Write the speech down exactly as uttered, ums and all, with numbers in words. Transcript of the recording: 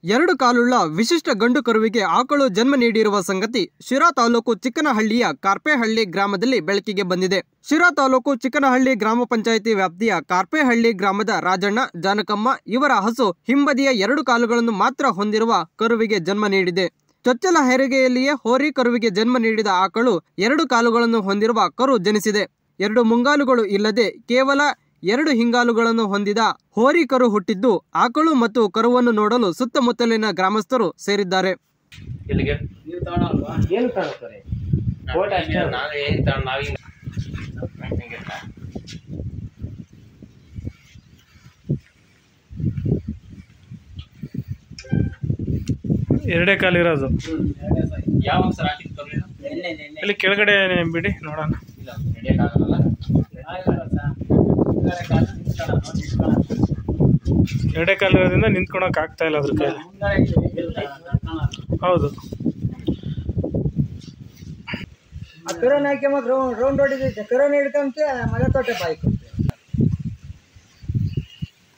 ಎರಡು ಕಾಲುಳ್ಳ ವಿಶಿಷ್ಟ ಗಂಡು ಕರುವಿಗೆ ಆಕಳು ಜನ್ಮ ನೀಡಿರುವ ಸಂಗತಿ ಶಿರಾ ತಾಲೂಕು ಚಿಕ್ಕನಹಳ್ಳಿಯ ಕಾರ್ಪೆಹಳ್ಳಿ ಗ್ರಾಮದಲ್ಲಿ ಬೆಳಕಿಗೆ ಬಂದಿದೆ. ಶಿರಾ ತಾಲೂಕು ಚಿಕ್ಕನಹಳ್ಳಿ ಗ್ರಾಮ ಪಂಚಾಯಿತಿ ವ್ಯಾಪ್ತಿಯ ಕಾರ್ಪೆಹಳ್ಳಿ ಗ್ರಾಮದ ರಾಜಣ್ಣ, ಜಾನಕಮ್ಮ ಇವರ ಹಸು ಹಿಂಬದಿಯ ಎರಡು ಕಾಲುಗಳನ್ನು ಮಾತ್ರ ಹೊಂದಿರುವ ಕರುವಿಗೆ ಜನ್ಮ ನೀಡಿದೆ. ಚೊಚ್ಚಲ ಹೆರಿಗೆಯಲ್ಲಿಯೇ ಹೋರಿ ಕರುವಿಗೆ ಜನ್ಮ ನೀಡಿದ ಆಕಳು ಎರಡು ಕಾಲುಗಳನ್ನು ಹೊಂದಿರುವ ಕರು ಜನಿಸಿದೆ. ಎರಡು ಮುಂಗಾಲುಗಳು ಇಲ್ಲದೆ ಕೇವಲ ಎರಡು ಹಿಂಗಾಲುಗಳನ್ನು ಹೊಂದಿದ ಹೋರಿ ಕರು ಹುಟ್ಟಿದ್ದು ಆಕಳು ಮತ್ತು ಕರುವನ್ನು ನೋಡಲು ಸುತ್ತಮುತ್ತಲಿನ ಗ್ರಾಮಸ್ಥರು ಸೇರಿದ್ದಾರೆ. ಎರಡೇ ಕಾಲು ಇರೋದು ಇಲ್ಲಿ ಕೆಳಗಡೆ ಬಿಡಿ ನೋಡೋಣ. ಎರಡೇ ಕಾಲು ಇರೋದ್ರಿಂದ ನಿಂತ್ಕೊಳಕ್ ಆಗ್ತಾ ಇಲ್ಲ ಅದ್ರ ಕೈಯಲ್ಲಿ. ಹೌದು, ಕರೋನಾ ಹಾಕಿ ರೌಂಡ್ ಹೊಡಿದೈತೆ. ಕರೋನಾ ಹಿಡ್ಕೊಂತ ಮಳೆ ತೋಟ ಬಾಯ್ಕು